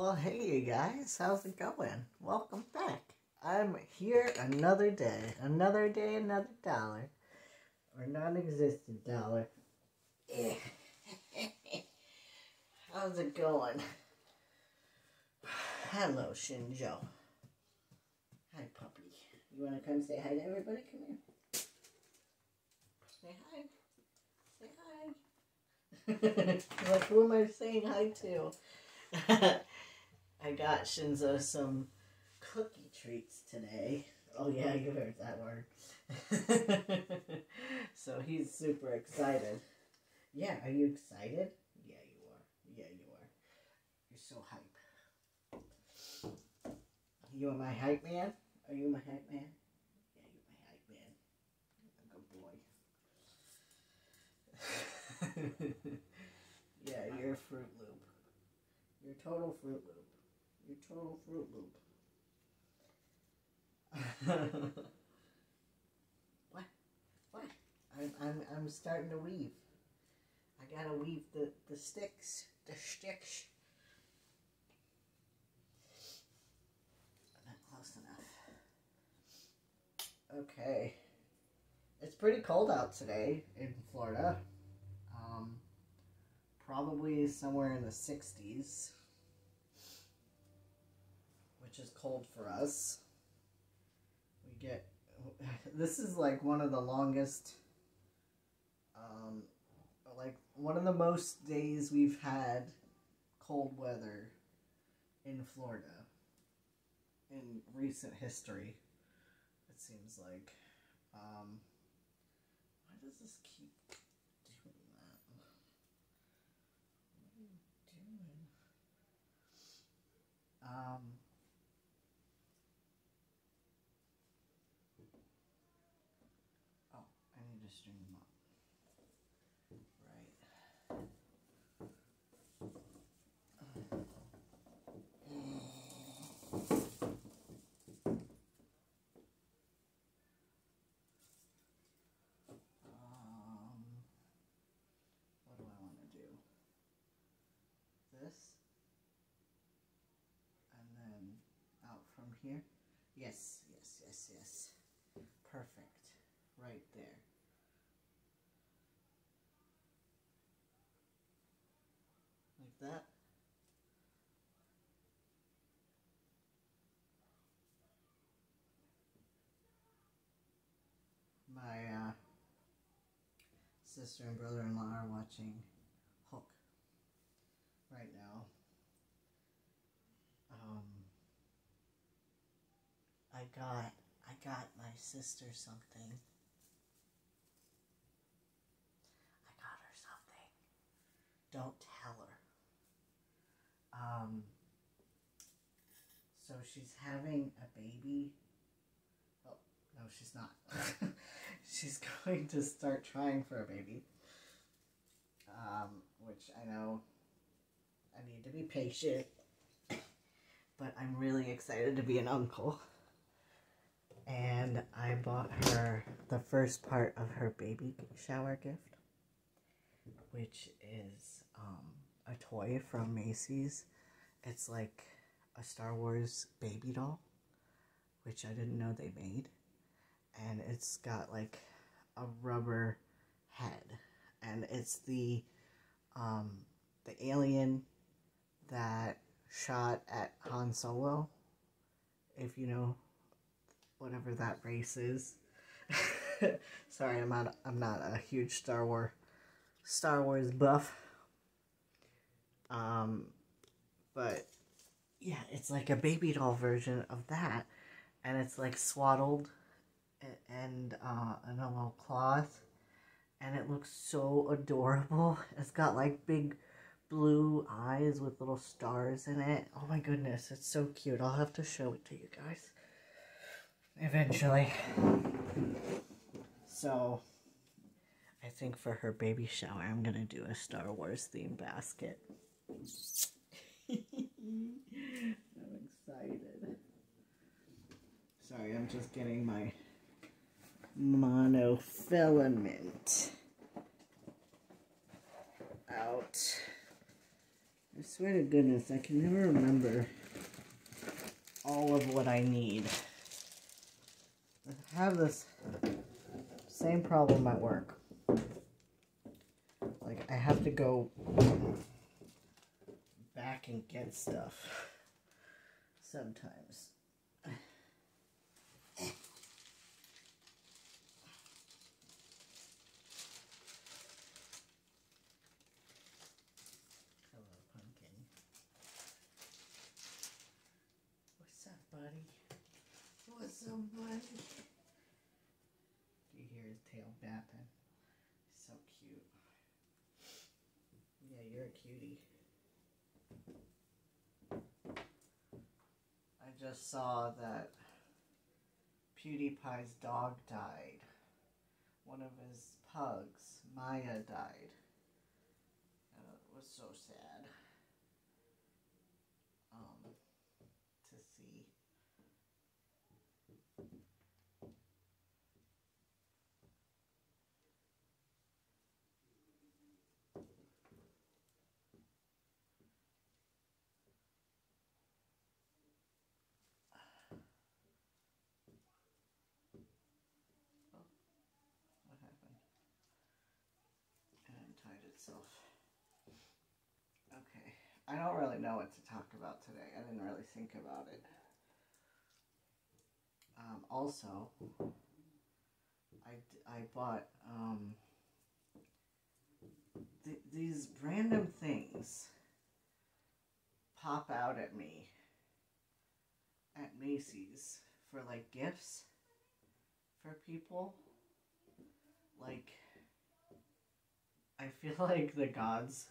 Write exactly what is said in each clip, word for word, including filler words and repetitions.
Well, hey you guys, how's it going? Welcome back. I'm here another day. Another day, another dollar. Or non-existent dollar. Eh. How's it going? Hello, Shinjo. Hi, puppy. You want to come say hi to everybody? Come here. Say hi. Say hi. Like, who am I saying hi to? I got Shinzo some cookie treats today. Oh yeah, you heard that word. So he's super excited. Yeah, are you excited? Yeah, you are. Yeah, you are. You're so hype. You are my hype man? Are you my hype man? Yeah, you're my hype man. Good boy. Yeah, you're a Fruit Loop. You're a total Fruit Loop. You're a total Fruit Loop. What? What? I'm I'm I'm starting to weave. I gotta weave the the sticks, the sticks. Not close enough. Okay. It's pretty cold out today in Florida. Um, probably somewhere in the sixties, which is cold for us. We get. This is like one of the longest. Um, like one of the most days we've had cold weather in Florida in recent history, it seems like. Um, why does this keep doing that? What are you doing? Um, oh, I need to string them up. Right. What do I want to do? This, and then out from here. Yes, yes, yes, yes. Perfect. Right there. Like that. My uh, sister and brother-in-law are watching Hook right now. Um, I got I got my sister something. I got her something. Don't tell her. Um, so she's having a baby. Oh, no, she's not. She's going to start trying for a baby. Um, which I know I need to be patient. But I'm really excited to be an uncle. And I bought her the first part of her baby shower gift, which is um, a toy from Macy's. It's like a Star Wars baby doll, which I didn't know they made. And it's got like a rubber head. And it's the, um, the alien that shot at Han Solo, if you know whatever that race is. Sorry, I'm not I'm not a huge Star Wars Star Wars buff. Um, but yeah, it's like a baby doll version of that, and it's like swaddled and uh, in a little cloth, and it looks so adorable. It's got like big blue eyes with little stars in it. Oh my goodness, it's so cute. I'll have to show it to you guys eventually. So, I think for her baby shower, I'm going to do a Star Wars themed basket. I'm excited. Sorry, I'm just getting my monofilament out. There's swear to goodness, I can never remember all of what I need. I have this same problem at work. Like, I have to go back and get stuff sometimes. Hello, pumpkin. What's up, buddy? What's up, buddy? Do you hear his tail bapping? So cute. Yeah, you're a cutie. I just saw that PewDiePie's dog died. One of his pugs, Maya, died. And it was so sad um, to see. What happened? It untied itself. Okay. I don't really know what to talk about today. I didn't really think about it. Um, also, I, I bought um, th these random things pop out at me at Macy's for like gifts for people. Like, I feel like the gods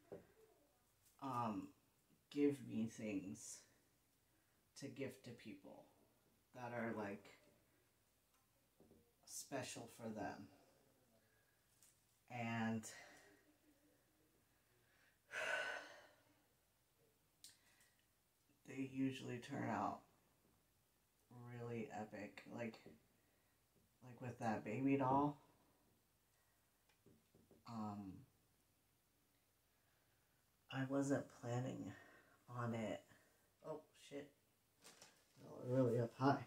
um, give me things to gift to people that are like special for them. And they usually turn out really epic. Like, like with that baby doll. Um, I wasn't planning on it. Oh, shit. We're really up high.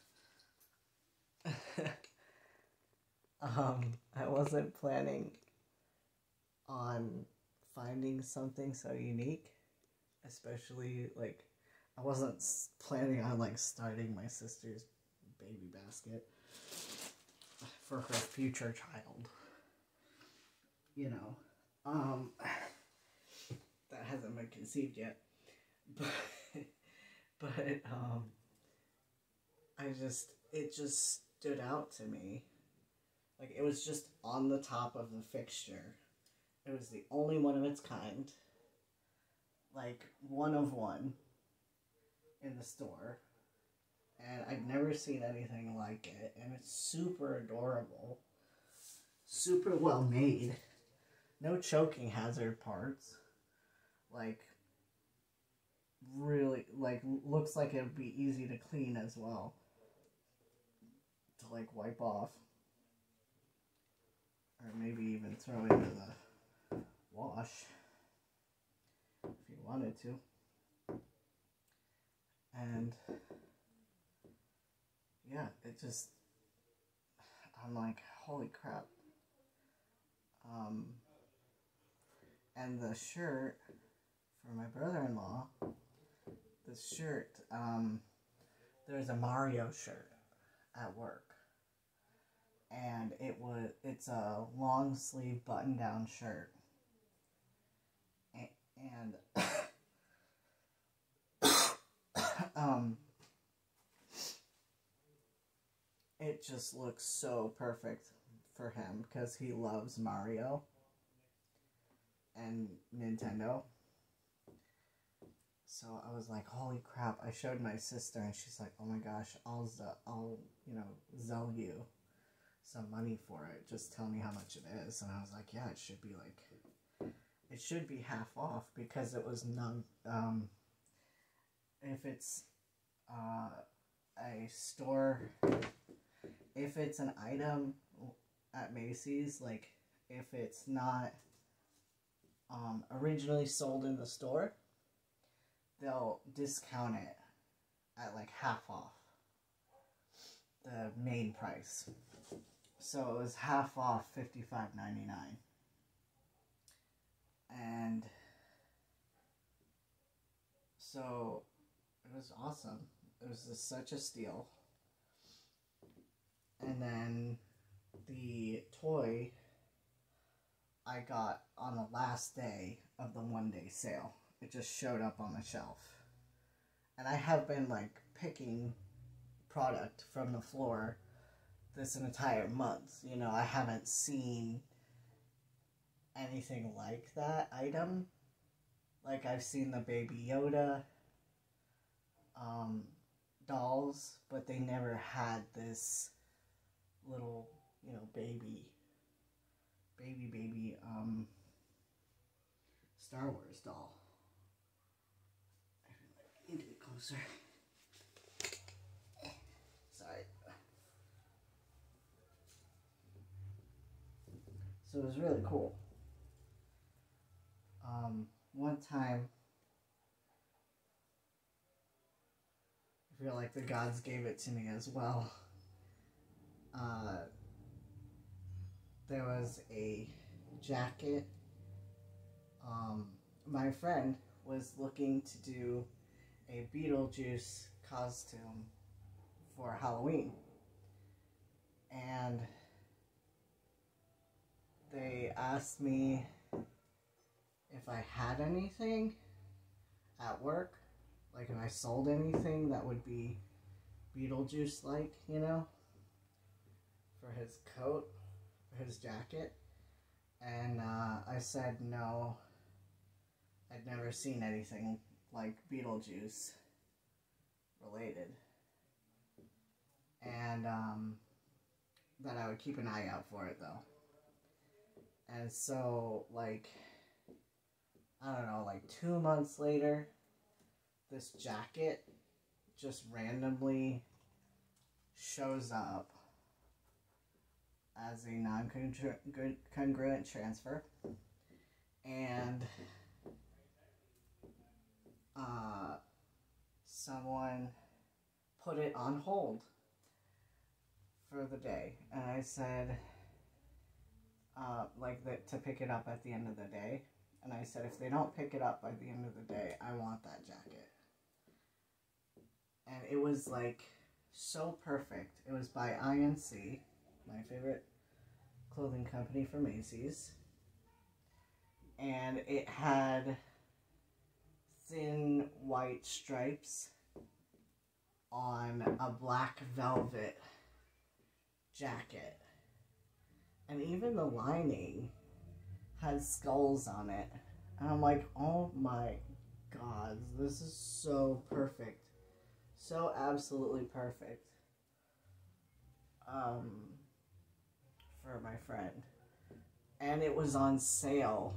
um, I wasn't planning on finding something so unique. Especially, like, I wasn't planning on, like, starting my sister's baby basket for her future child. You know, um, that hasn't been conceived yet, but, but, um, I just, it just stood out to me, like, it was just on the top of the fixture. It was the only one of its kind, like, one of one in the store, and I'd never seen anything like it, and it's super adorable, super well made. No choking hazard parts. Like, really, like, looks like it would be easy to clean as well. To, like, wipe off. Or maybe even throw into the wash. If you wanted to. And, yeah, it just, I'm like, holy crap. Um... And the shirt for my brother-in-law, this shirt, um, there's a Mario shirt at work. And it was, it's a long sleeve button down shirt. And, and um, it just looks so perfect for him because he loves Mario and Nintendo. So I was like, holy crap. I showed my sister and she's like, oh my gosh, I'll, I'll, you know, Zelle you some money for it. Just tell me how much it is. And I was like, yeah, it should be like, it should be half off because it was none, um, if it's, uh, a store, if it's an item at Macy's, like, if it's not, um, originally sold in the store, they'll discount it at like half off the main price. So it was half off fifty-five ninety-nine. And so it was awesome. It was just such a steal. And then the toy I got on the last day of the one day sale. It just showed up on the shelf. And I have been like picking product from the floor this entire month. You know, I haven't seen anything like that item. Like I've seen the Baby Yoda um, dolls, but they never had this little, you know, baby, baby, baby, um, Star Wars doll. I need to get closer. Sorry. So it was really cool. Um, one time, I feel like the gods gave it to me as well. Uh, there was a jacket. Um, my friend was looking to do a Beetlejuice costume for Halloween. And they asked me if I had anything at work, like if I sold anything that would be Beetlejuice-like, you know, for his coat, for his jacket. And uh, I said no, I'd never seen anything like Beetlejuice related. And um, that I would keep an eye out for it though. And so, like, I don't know, like two months later, this jacket just randomly shows up as a non-congruent transfer. And uh, someone put it on hold for the day. And I said, uh, like, the, to pick it up at the end of the day. And I said, if they don't pick it up by the end of the day, I want that jacket. And it was, like, so perfect. It was by I N C, my favorite clothing company for Macy's. And it had thin white stripes on a black velvet jacket. And even the lining had skulls on it. And I'm like, oh my god, this is so perfect. So absolutely perfect. Um, for my friend. And it was on sale.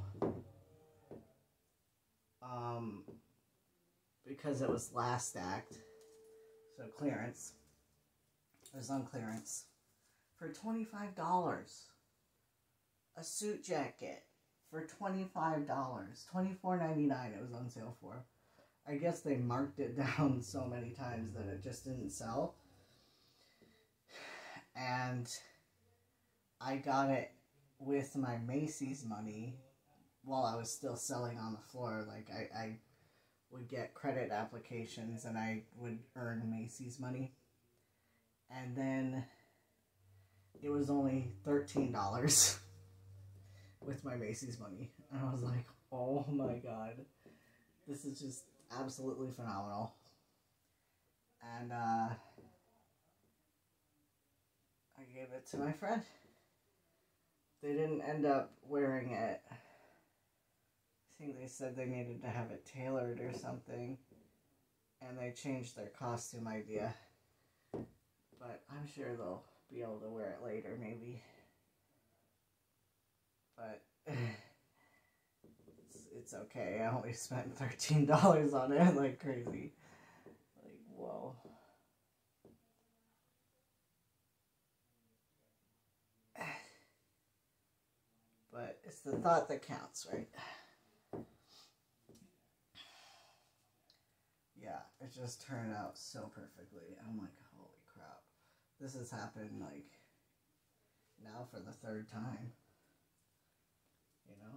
Um, because it was last act. So clearance. It was on clearance. For twenty-five dollars. A suit jacket for twenty-five dollars. twenty-four ninety-nine it was on sale for. I guess they marked it down so many times that it just didn't sell. And I got it with my Macy's money while I was still selling on the floor. Like, I, I would get credit applications and I would earn Macy's money. And then it was only thirteen dollars with my Macy's money. And I was like, oh my god. This is just absolutely phenomenal. And uh, I gave it to my friend. They didn't end up wearing it. I think they said they needed to have it tailored or something. And they changed their costume idea. But I'm sure they'll be able to wear it later, maybe. But it's, it's okay. I only spent thirteen dollars on it like crazy. Like, whoa. But it's the thought that counts, right? yeah, it just turned out so perfectly. I'm like, holy crap. This has happened, like, now for the third time. You know?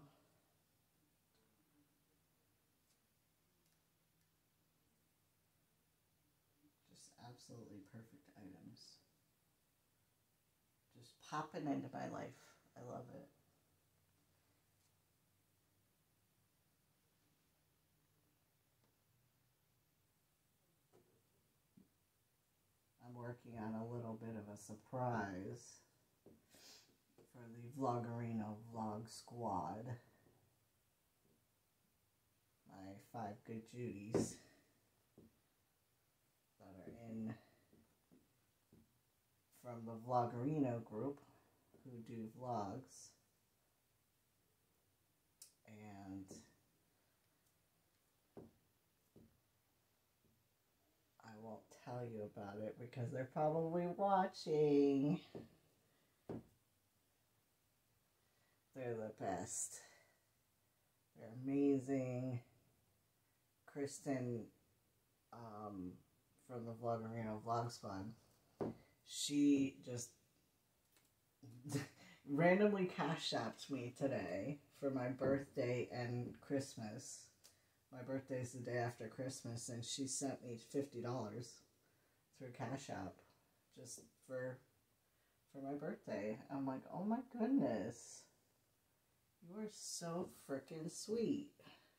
Just absolutely perfect items. Just popping into my life. I love it. I'm working on a little bit of a surprise for the Vloggerino Vlog Squad. My five good Judies that are in from the Vloggerino group who do vlogs. And I won't tell you about it because they're probably watching. They're the best. They're amazing. Kristen um, from the Vloggerino Vlog Squad, she just randomly cash apped me today for my birthday and Christmas. My birthday's the day after Christmas, and she sent me fifty dollars through Cash App just for for my birthday. I'm like, oh my goodness. You are so freaking sweet.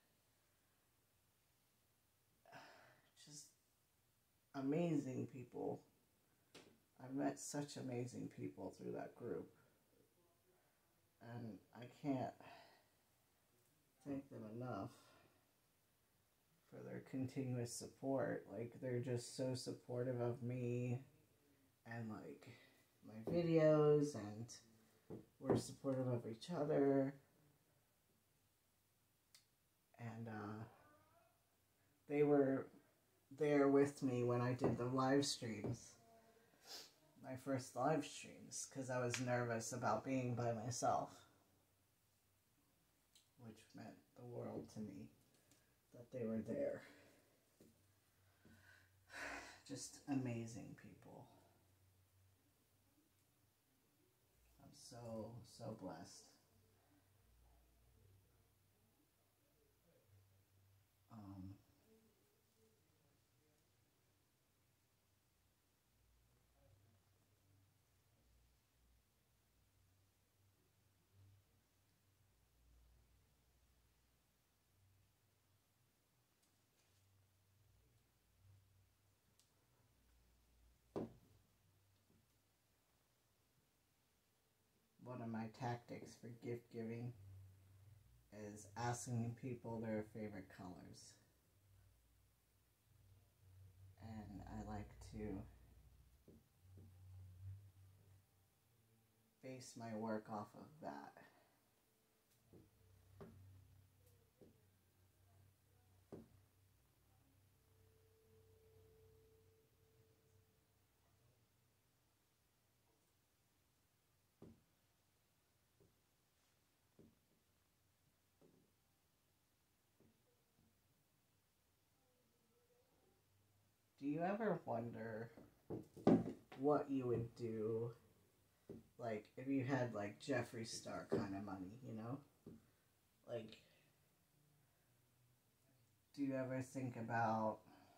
Just amazing people. I've met such amazing people through that group. And I can't thank them enough for their continuous support. Like, they're just so supportive of me and, like, my videos, and we're supportive of each other. And, uh, they were there with me when I did the live streams. My first live streams, because I was nervous about being by myself. Which meant the world to me that they were there. Just amazing people. I'm so, so blessed. Um, one of my tactics for gift giving is asking people their favorite colors. And I like to base my work off of that. Do you ever wonder what you would do, like, if you had, like, Jeffree Star kind of money, you know? Like, do you ever think about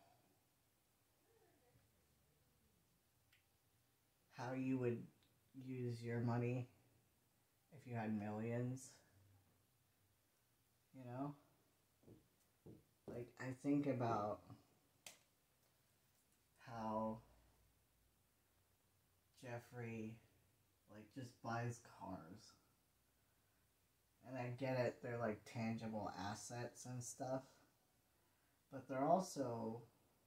how you would use your money if you had millions? You know? Like, I think about how Jeffree, like, just buys cars. And I get it, they're, like, tangible assets and stuff. But they're also,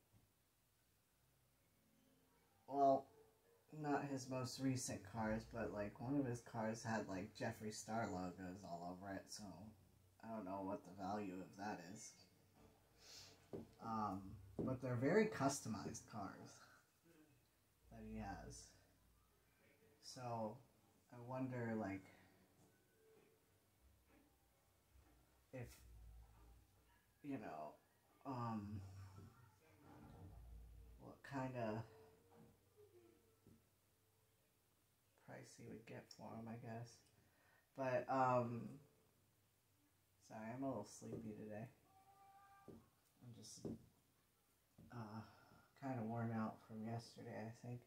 well, not his most recent cars, but, like, one of his cars had, like, Jeffree Star logos all over it, so I don't know what the value of that is. Um, but they're very customized cars that he has. So, I wonder, like, if, you know, um, kind of price he would get for him, I guess. But, um, sorry, I'm a little sleepy today. I'm just, uh, kind of worn out from yesterday, I think.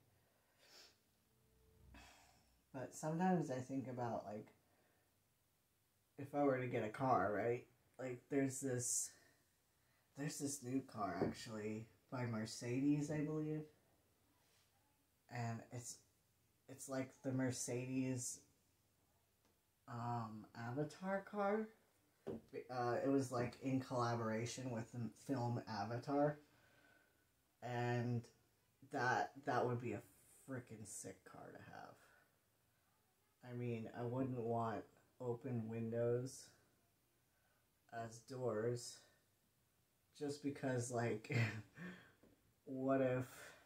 But sometimes I think about, like, if I were to get a car, right? Like, there's this, there's this new car, actually, by Mercedes, I believe. And it's, it's like the Mercedes, um, Avatar car. Uh, it was, like, in collaboration with the film Avatar. And that, that would be a freaking sick car to have. I mean, I wouldn't want open windows as doors just because, like, what if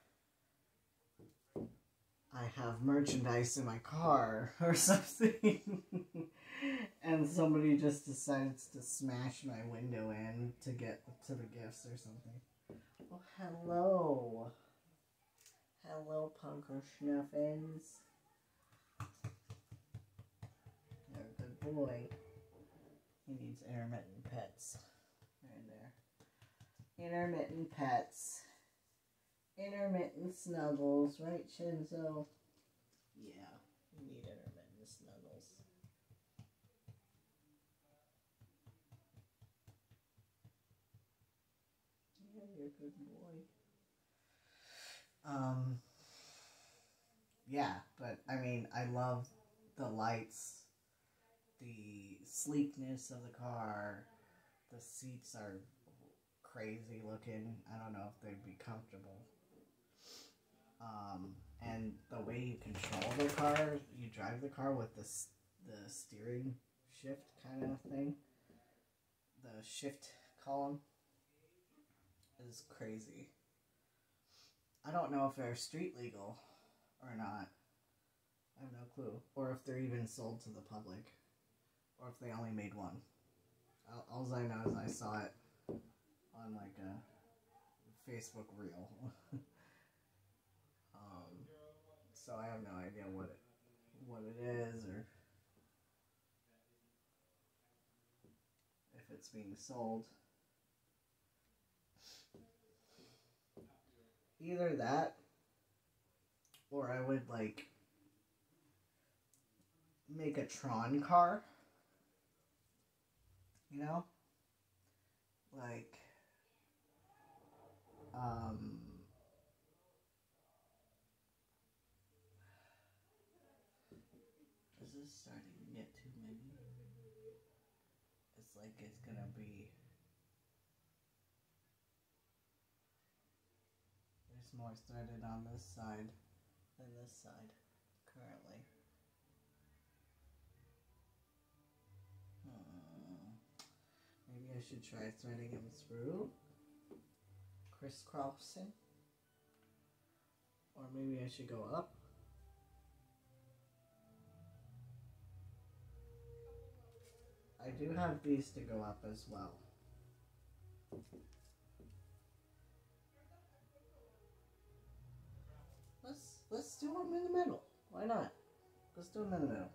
I have merchandise in my car or something and somebody just decides to smash my window in to get to the gifts or something. Oh, hello. Hello, Punker Schnuffins. You're a good boy. He needs intermittent pets. Right there. Intermittent pets. Intermittent snuggles. Right, Shinzo? Yeah, you need intermittent snuggles. Yeah, you're a good boy. Um, yeah, but, I mean, I love the lights, the sleekness of the car. The seats are crazy looking. I don't know if they'd be comfortable. Um, and the way you control the car, you drive the car with the, the steering shift kind of thing. The shift column is crazy. I don't know if they're street legal or not. I have no clue. Or if they're even sold to the public. Or if they only made one. All I know is I saw it on like a Facebook reel. um, so I have no idea what it what it is or if it's being sold. Either that, or I would like make a Tron car. You know? Like, um, is this starting to get too many? It's like it's gonna be, there's more threaded on this side than this side, currently. Hmm. Maybe I should try threading them through, crisscrossing, or maybe I should go up. I do have these to go up as well. Let's let's do them in the middle. Why not? Let's do them in the middle.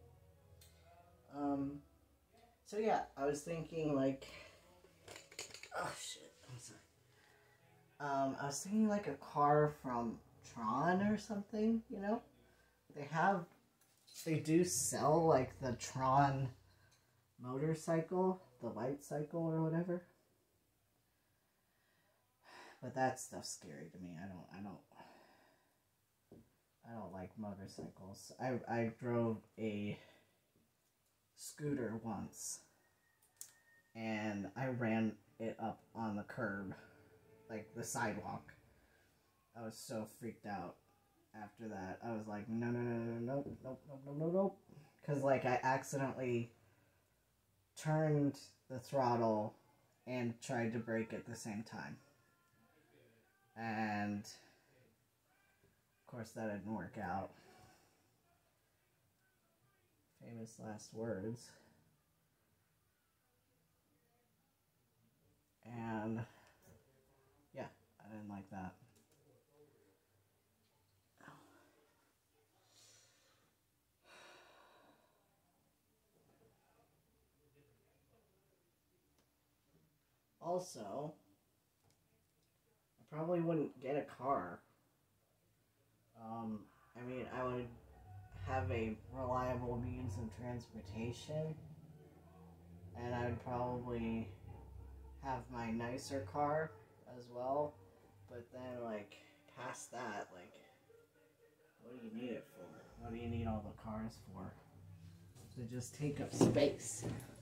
Um. So yeah, I was thinking like, oh shit, I'm sorry. Um, I was thinking like a car from Tron or something. You know, they have, they do sell like the Tron motorcycle, the light cycle or whatever. But that stuff's scary to me. I don't, I don't, I don't like motorcycles. I, I drove a scooter once and I ran it up on the curb, like the sidewalk. I was so freaked out after that. I was like, no, no, no, no, no, nope, nope, nope, nope, nope, nope. Because, like, I accidentally turned the throttle and tried to brake at the same time. And, of course, that didn't work out. Famous last words. And, yeah, I didn't like that. Also, I probably wouldn't get a car. Um, I mean, I would have a reliable means of transportation, and I'd probably have my nicer car as well. But then, like, past that, like, what do you need it for? What do you need all the cars for? To just take up space.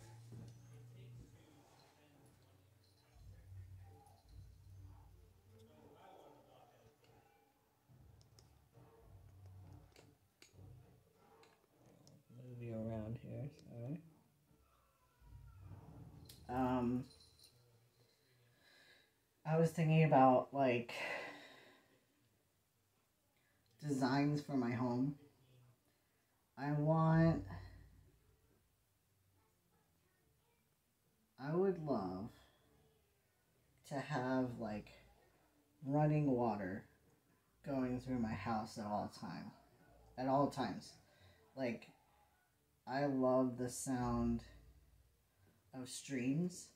Move you around here, sorry. Um, I was thinking about, like, designs for my home. I want... I would love to have, like, running water going through my house at all time. At all times. Like, I love the sound of streams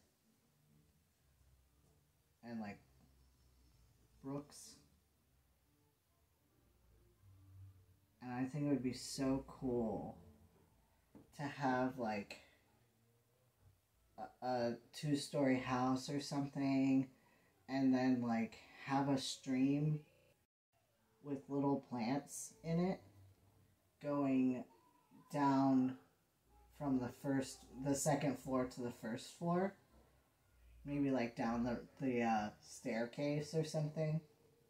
and, like, brooks. And I think it would be so cool to have, like, a, a two-story house or something, and then, like, have a stream with little plants in it going down from the first, the second floor to the first floor. Maybe, like, down the, the uh, staircase or something.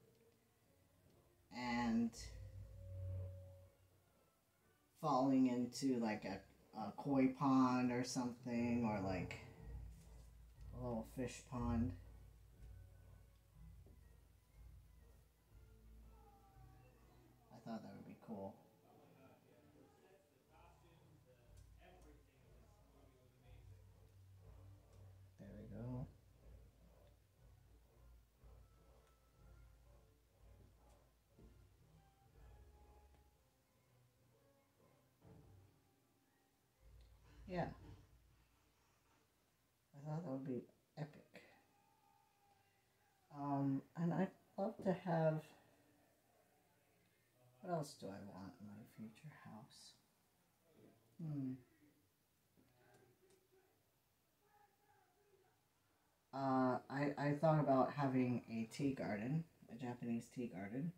And falling into, like, a, a koi pond or something, or, like, a little fish pond. I thought that would be cool. There we go. Yeah. I thought that would be epic. Um, and I'd love to have... What else do I want in my future house? Hmm. Uh, I, I thought about having a tea garden, a Japanese tea garden,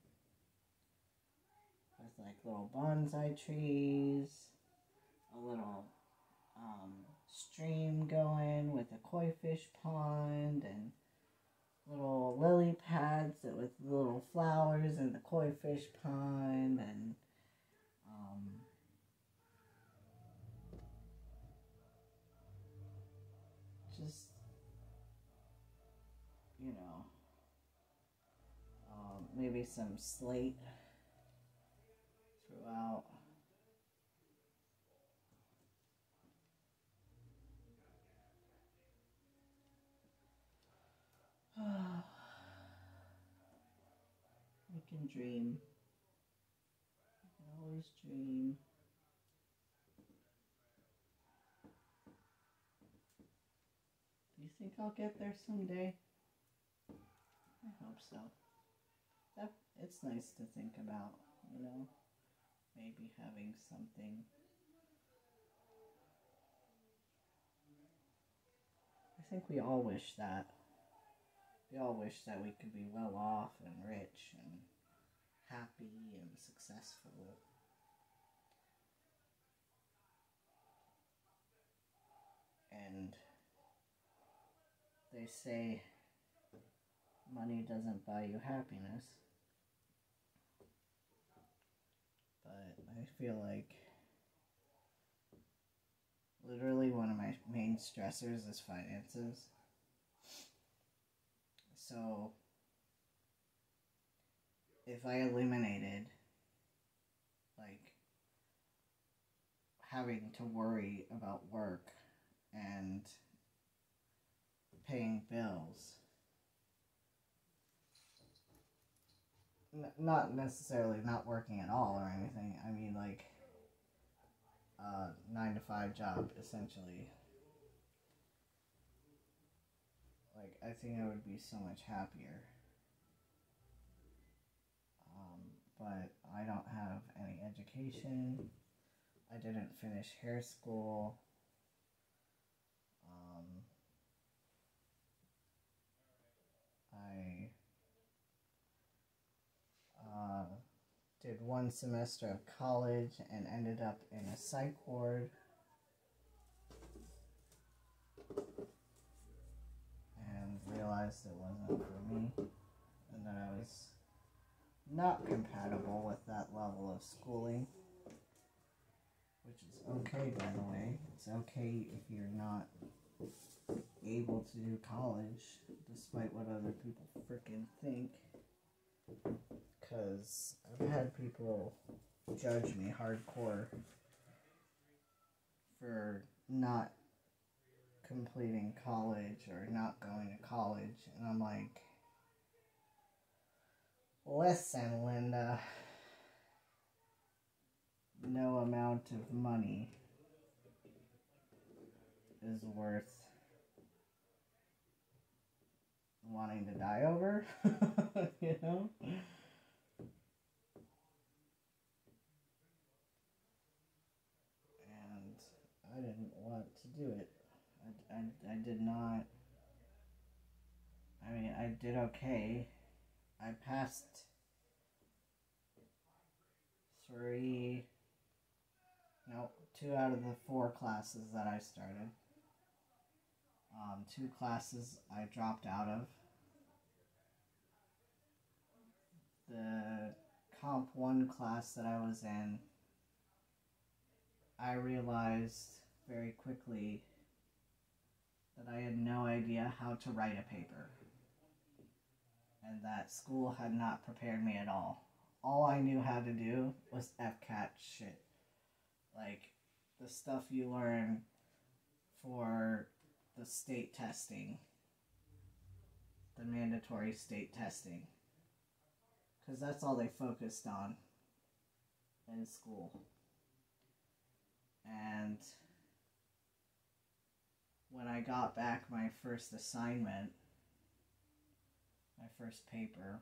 with, like, little bonsai trees, a little um, stream going with a koi fish pond, and little lily pads with little flowers in the koi fish pond, and um, just, you know, um, maybe some slate throughout. We can dream. We can always dream. Do you think I'll get there someday? I hope so. That, it's nice to think about, you know, maybe having something. I think we all wish that. We all wish that we could be well off and rich and happy and successful. And they say money doesn't buy you happiness. But I feel like literally one of my main stressors is finances. So if I eliminated, like, having to worry about work and paying bills, N- not necessarily not working at all or anything, I mean, like, a nine to five job, essentially. like, I think I would be so much happier. Um, but I don't have any education. I didn't finish hair school. Um, I uh, did one semester of college and ended up in a psych ward. And realized it wasn't for me. And that I was not compatible with that level of schooling. Which is okay, by the way. It's okay if you're not able to do college, despite what other people freaking think. Because I've had people judge me hardcore for not completing college or not going to college. And I'm like, listen, Linda, no amount of money is worth wanting to die over, you know? And I didn't want to do it. I, I, I did not. I mean, I did okay. I passed three, no, two out of the four classes that I started. Um, two classes I dropped out of. The Comp one class that I was in, I realized very quickly that I had no idea how to write a paper. And that school had not prepared me at all. All I knew how to do was F C A T shit. Like, the stuff you learn for the state testing. The mandatory state testing. Because that's all they focused on in school. And when I got back my first assignment, my first paper,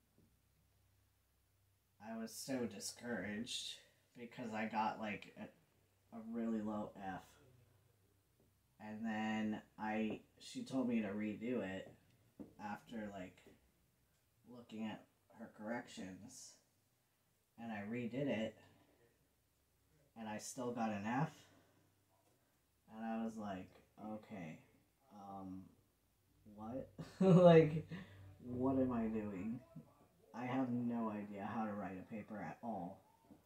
I was so discouraged because I got like a, a really low F. And then I, she told me to redo it after like looking at her corrections. And I redid it and I still got an F. And I was like, okay, um, what? Like, what am I doing? I have no idea how to write a paper at all.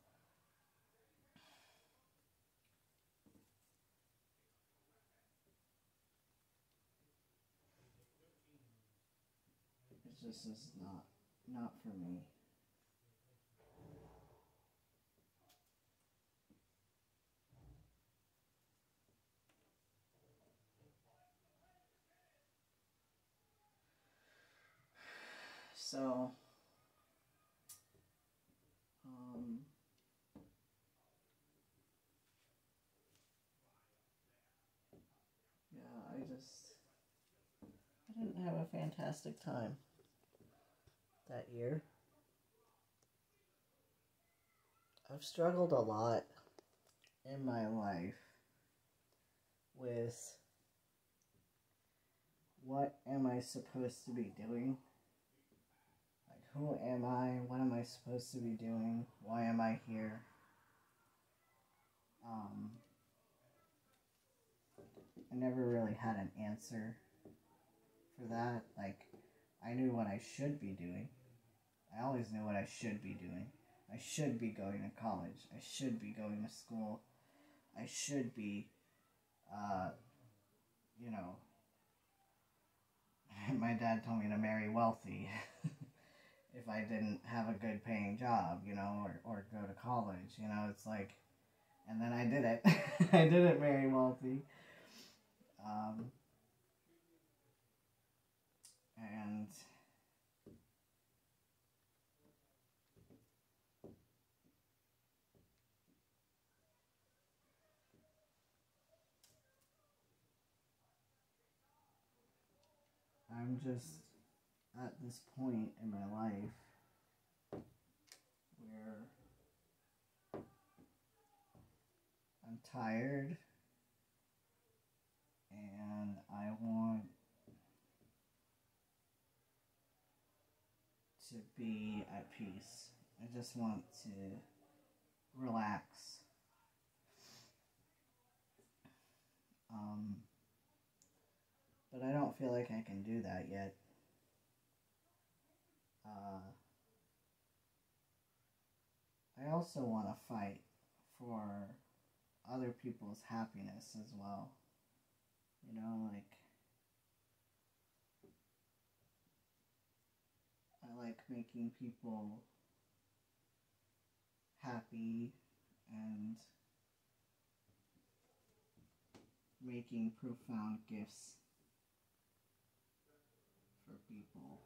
It just is not, not for me. So, um, yeah, I just, I didn't have a fantastic time that year. I've struggled a lot in my life with what am I supposed to be doing? Like, who am I? What am I supposed to be doing? Why am I here? Um, I never really had an answer for that. Like, I knew what I should be doing. I always knew what I should be doing. I should be going to college. I should be going to school. I should be, uh, you know, my dad told me to marry wealthy if I didn't have a good paying job, you know, or, or go to college, you know, it's like, and then I did it. I didn't marry wealthy. Um, and I'm just at this point in my life where I'm tired and I want to be at peace. I just want to relax. Um, but I don't feel like I can do that yet. Uh, I also want to fight for other people's happiness as well. You know, like, I like making people happy and making profound gifts for people.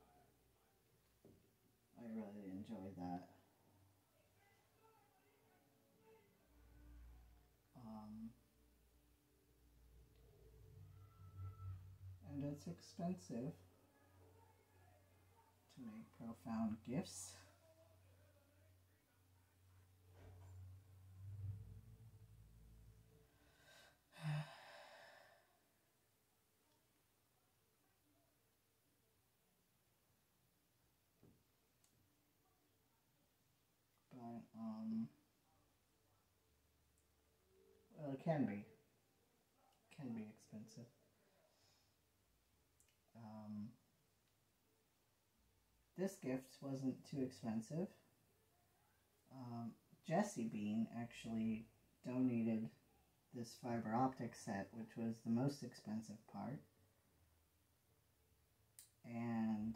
I really enjoy that. Um, and it's expensive to make profound gifts. But, um, well, it can be. It can be expensive. Um, this gift wasn't too expensive. Um, Jessie Bean actually donated this fiber optic set, which was the most expensive part. And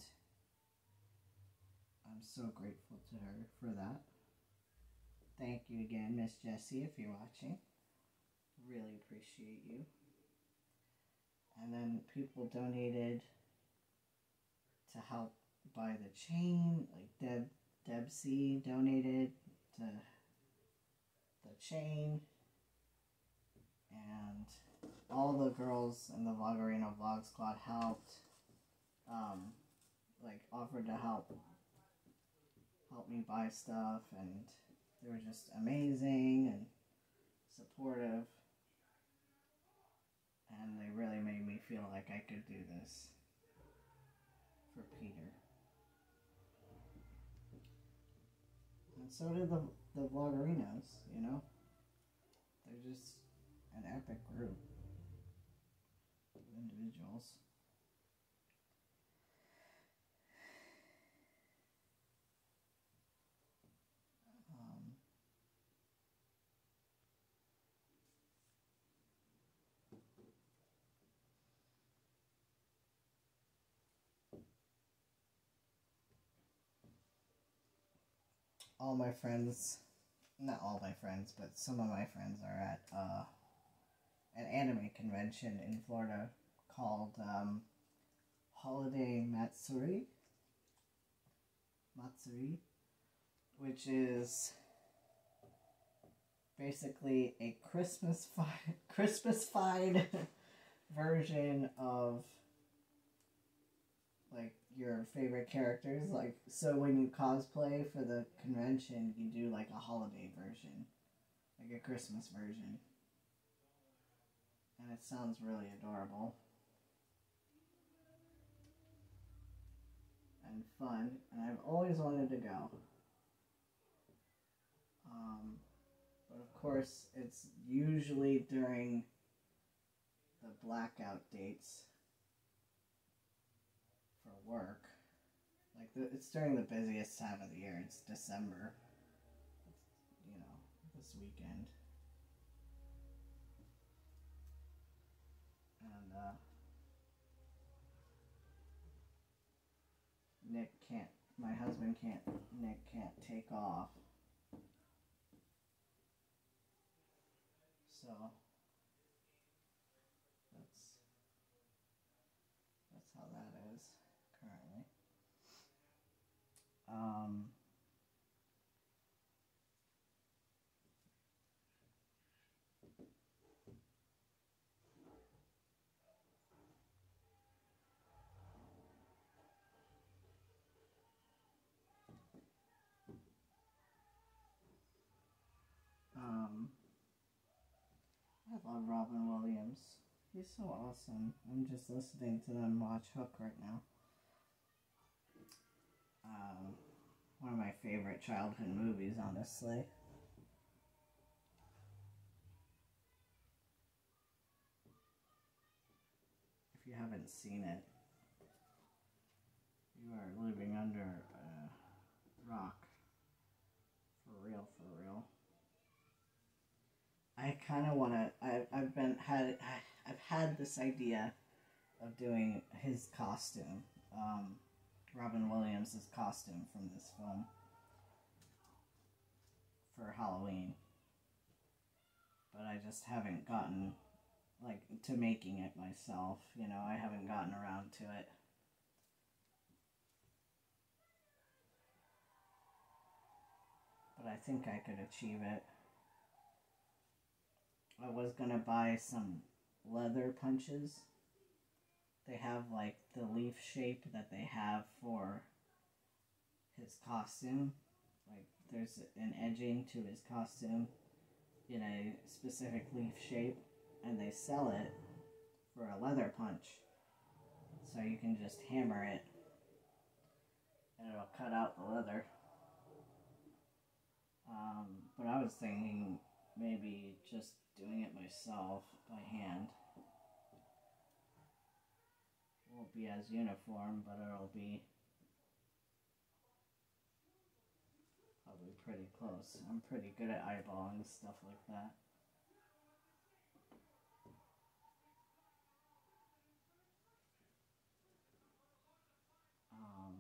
I'm so grateful to her for that. Thank you again, Miss Jessie, if you're watching. Really appreciate you. And then people donated to help buy the chain. Like Deb, Deb C donated to the chain. And all the girls in the Vloggerino Vlog Squad helped. Um, like offered to help help me buy stuff, and they were just amazing and supportive, and they really made me feel like I could do this for Peter. And so did the, the Vloggerinos, you know? They're just an epic group of individuals. Um, all my friends, not all my friends, but some of my friends are at uh, an anime convention in Florida called um, Holiday Matsuri. Matsuri, which is basically a Christmas-fied, Christmas-fied version of like your favorite characters. Like, so when you cosplay for the convention, you do like a holiday version, like a Christmas version, and it sounds really adorable and fun, and I've always wanted to go. Um, but of course, it's usually during the blackout dates for work. Like, the, it's during the busiest time of the year. It's December. It's, you know, this weekend. And, uh, Nick can't, my husband can't, Nick can't take off. So, that's, that's how that is currently. Um, love Robin Williams. He's so awesome. I'm just listening to them watch Hook right now. Um, one of my favorite childhood movies, honestly. If you haven't seen it, you are living under a rock. For real, for real. I kind of want to. I I've been had I've had this idea of doing his costume, um, Robin Williams' costume from this film for Halloween, but I just haven't gotten like to making it myself. You know, I haven't gotten around to it. But I think I could achieve it. I was gonna buy some leather punches. They have like the leaf shape that they have for his costume. Like there's an edging to his costume in a specific leaf shape, and they sell it for a leather punch. So you can just hammer it and it'll cut out the leather. Um, but I was thinking maybe just doing it myself by hand. Won't be as uniform, but it'll be probably pretty close. I'm pretty good at eyeballing stuff like that. Um,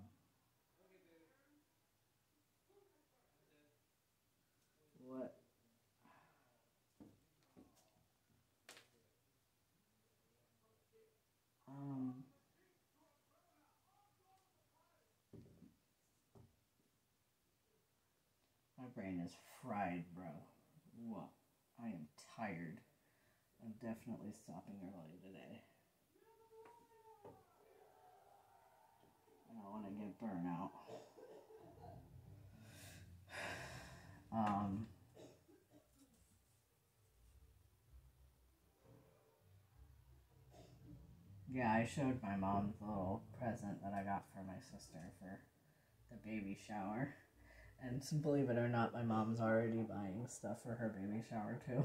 what? Um, my brain is fried, bro. Whoa. I am tired. I'm definitely stopping early today. I don't want to get burnout. Um, yeah, I showed my mom the little present that I got for my sister for the baby shower. And believe it or not, my mom's already buying stuff for her baby shower too.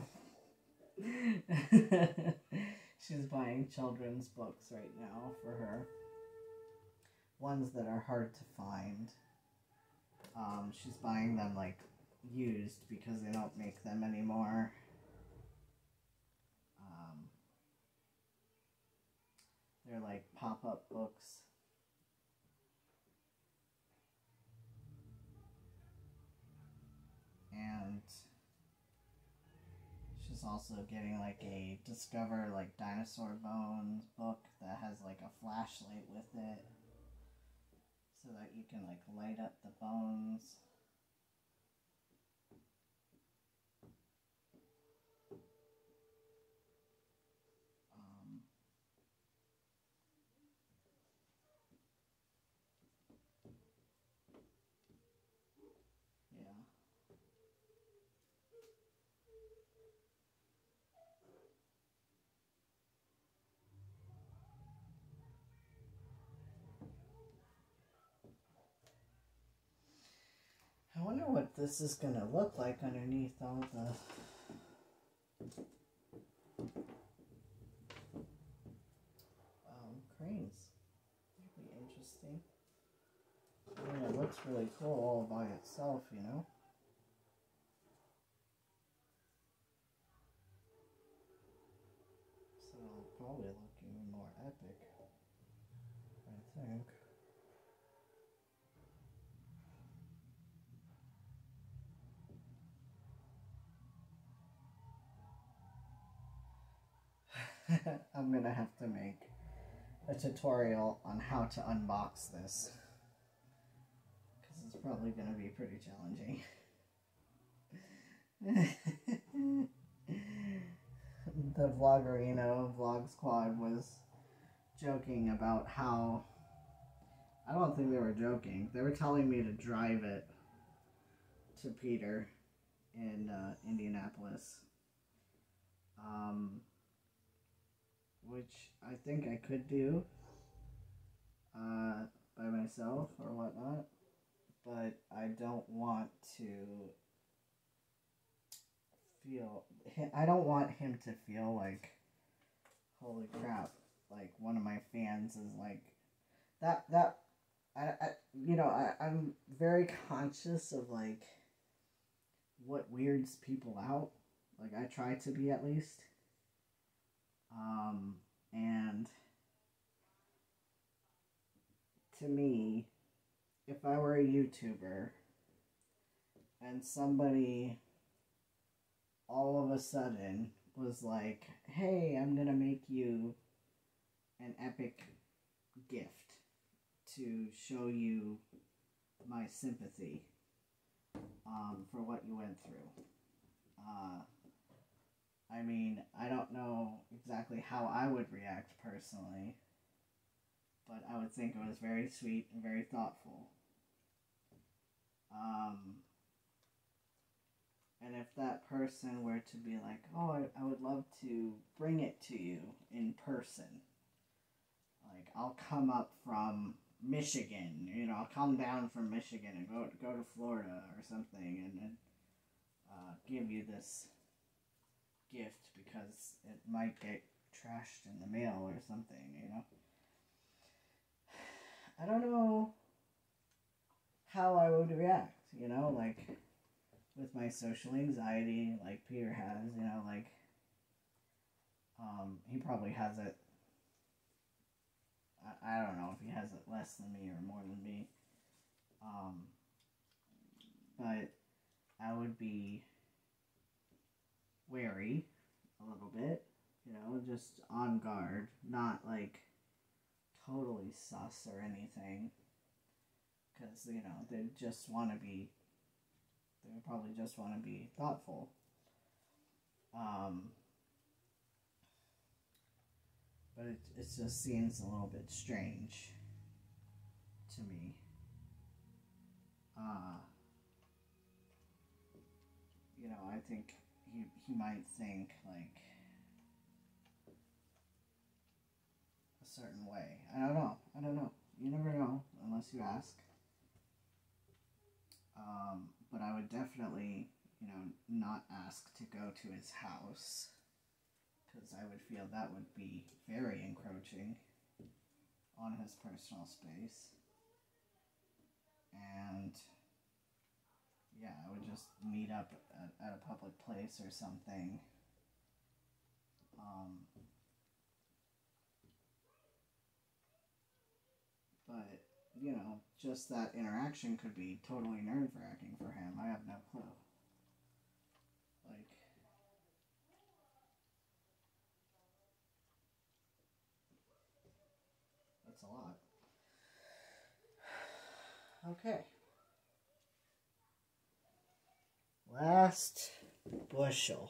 She's buying children's books right now for her. Ones that are hard to find. Um, she's buying them like used because they don't make them anymore. Um, they're like pop-up books. And she's also getting like a Discover like Dinosaur Bones book that has like a flashlight with it so that you can like light up the bones. Um, yeah. I wonder what this is going to look like underneath all the um, cranes. That'd be interesting. I mean, it looks really cool all by itself, you know? So it'll probably look even more epic, I think. I'm gonna have to make a tutorial on how to unbox this, because it's probably gonna be pretty challenging. The Vloggerino Vlog Squad was joking about how, I don't think they were joking, they were telling me to drive it to Peter in uh, Indianapolis. um, which I think I could do uh, by myself or whatnot, but I don't want to feel, I don't want him to feel like, holy crap, like one of my fans is like, that, that, I, I you know, I, I'm very conscious of like what weirds people out, like I try to be at least, um, and to me, if I were a YouTuber and somebody all of a sudden was like, hey, I'm gonna make you an epic gift to show you my sympathy um, for what you went through. Uh, I mean, I don't know exactly how I would react personally, but I would think it was very sweet and very thoughtful. Um, and if that person were to be like, oh, I, I would love to bring it to you in person, like, I'll come up from Michigan, you know, I'll come down from Michigan and go, go to Florida or something and, and uh, give you this gift because it might get trashed in the mail or something, you know. I don't know how I would react, you know, like, with my social anxiety, like Peter has, you know, like, um, he probably has it, I, I don't know if he has it less than me or more than me, um, but I would be wary a little bit, you know, just on guard, not, like, totally sus or anything, because, you know, they just want to be, they would probably just want to be thoughtful. Um, but it, it just seems a little bit strange to me. Uh, you know, I think he, he might think, like, a certain way. I don't know. I don't know. You never know unless you ask. Um, but I would definitely, you know, not ask to go to his house, because I would feel that would be very encroaching on his personal space. And yeah, I would just meet up at, at a public place or something. Um, but, you know, just that interaction could be totally nerve-wracking for him. I have no clue. Like, that's a lot. Okay. Last bushel.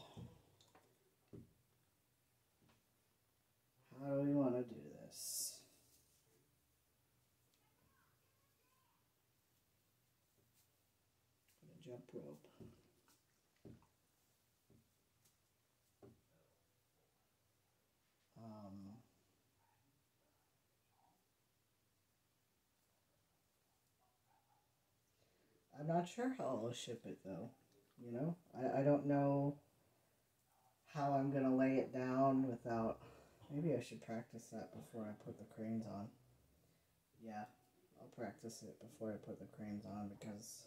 How do we want to do this? Put a jump rope. Um, I'm not sure how I'll ship it though. You know, I, I don't know how I'm gonna lay it down without. Maybe I should practice that before I put the cranes on. Yeah, I'll practice it before I put the cranes on because,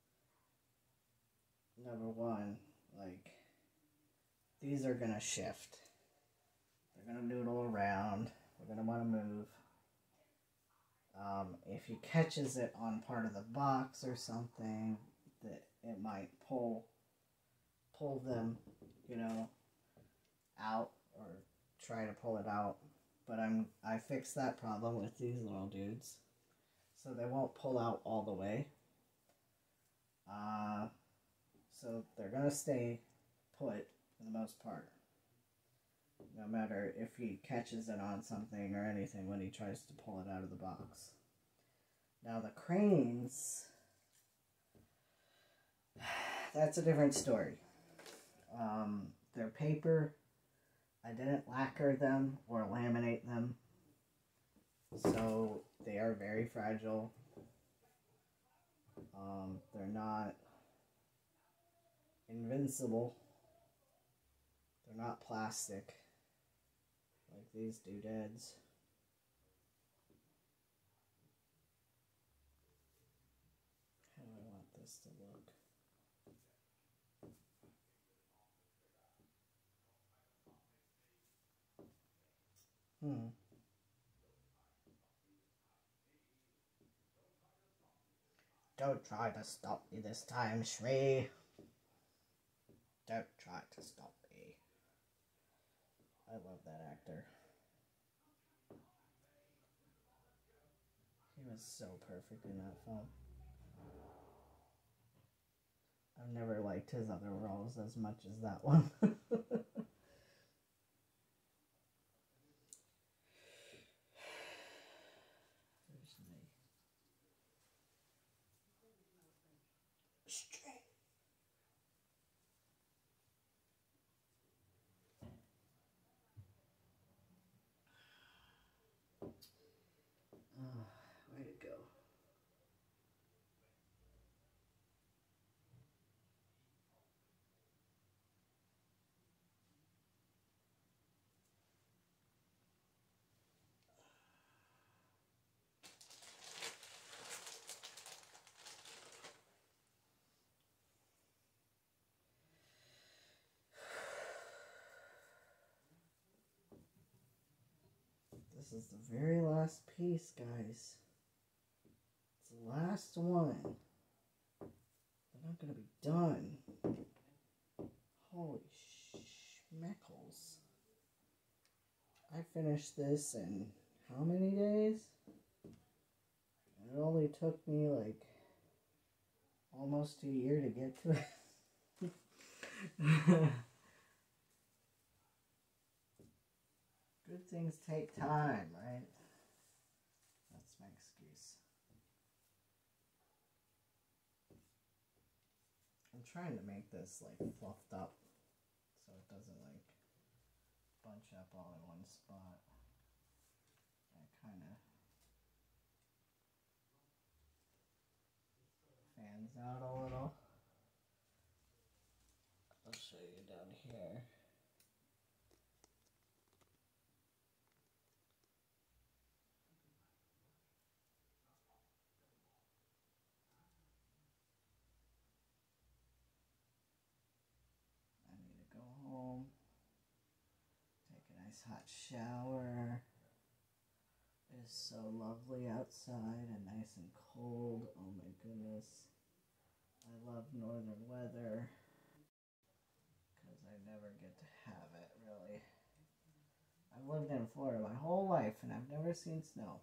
number one, like, these are gonna shift. They're gonna noodle around. We're gonna want to move. Um, if he catches it on part of the box or something, that it might pull pull them, you know, out or try to pull it out. But I'm I fixed that problem with these little dudes, so they won't pull out all the way. Uh, so they're gonna stay put for the most part, no matter if he catches it on something or anything when he tries to pull it out of the box. Now the cranes, that's a different story. Um, they're paper, I didn't lacquer them or laminate them, so they are very fragile. Um, they're not invincible. They're not plastic like these doodads. How do I want this to look? Hmm. Don't try to stop me this time, Shri. Don't try to stop me. I love that actor. He was so perfect in that film. I've never liked his other roles as much as that one. Oh, way to go. This is the very last piece, guys. It's the last one. They're not gonna be done. Holy schmeckles. I finished this in how many days? It only took me like almost a year to get to it. Good things take time, right? That's my excuse. I'm trying to make this like fluffed up so it doesn't like bunch up all in one spot. That kind of fans out a little. I'll show you down here. I need to go home, take a nice hot shower. It is so lovely outside and nice and cold. Oh my goodness. I love northern weather because I never get to have it, really. I've lived in Florida my whole life and I've never seen snow.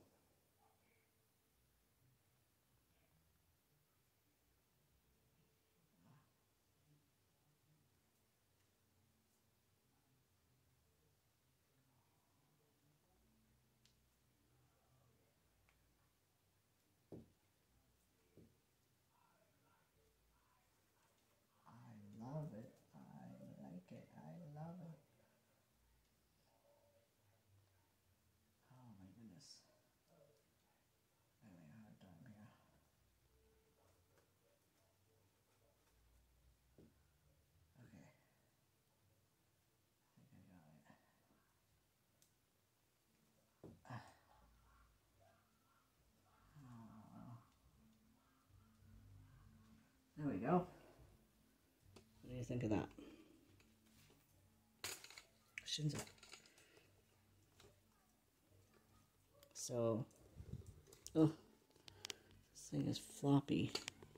I love it. I like it. I love it. Oh my goodness. I'm having a hard time here. Okay. I think I got it. Ah. Oh. There we go. What do you think of that? Shinzo. So, oh, this thing is floppy.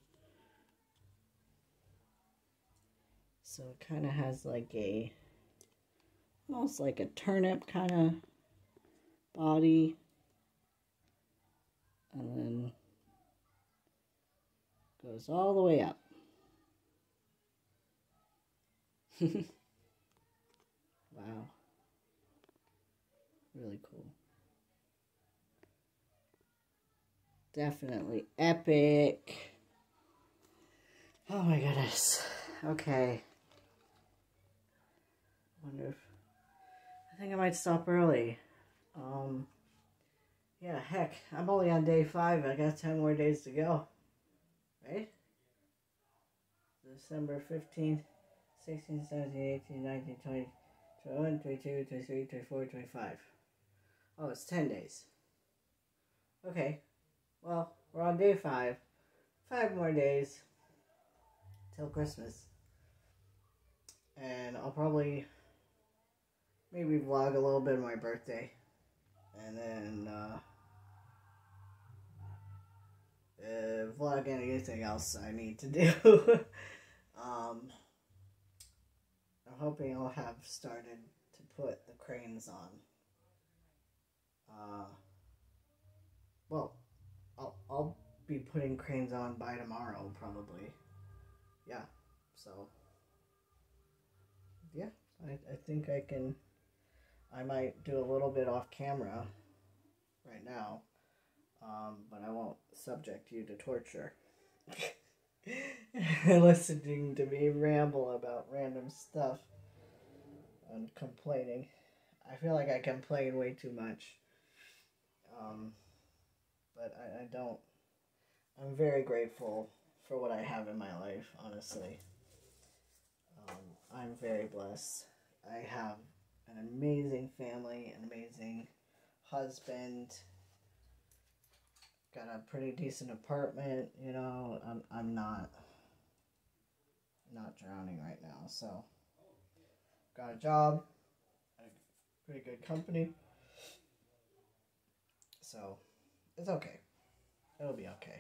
So it kind of has like a, almost like a turnip kind of body. And then goes all the way up. Wow. Really cool. Definitely epic. Oh my goodness. Okay. Wonder if think I might stop early. Um, yeah, heck, I'm only on day five. I got ten more days to go. Right? December fifteenth, sixteenth, seventeenth, eighteenth, nineteenth, twentieth, twenty-one, twenty-two, twenty-three, twenty-four, twenty-five. Oh, it's ten days. Okay. Well, we're on day five. Five more days till Christmas. And I'll probably maybe vlog a little bit of my birthday. And then uh, uh, vlog anything else I need to do. um, I'm hoping I'll have started to put the cranes on. Uh, well, I'll, I'll be putting cranes on by tomorrow, probably. Yeah, so, yeah, I, I think I can, I might do a little bit off camera right now, um, but I won't subject you to torture. Listening to me ramble about random stuff and complaining. I feel like I complain way too much. Um, but I, I don't. I'm very grateful for what I have in my life, honestly. Um, I'm very blessed. I have an amazing family, an amazing husband, got a pretty decent apartment, you know, I'm, I'm not, not drowning right now, so, got a job, a pretty good company, so, it's okay, it'll be okay.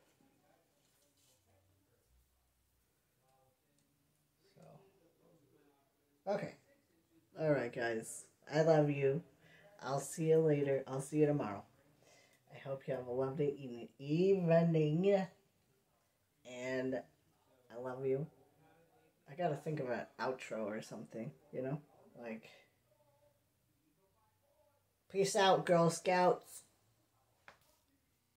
So, okay, alright guys, I love you, I'll see you later, I'll see you tomorrow. I hope you have a lovely evening, evening, and I love you. I gotta think of an outro or something, you know? Like, peace out, Girl Scouts.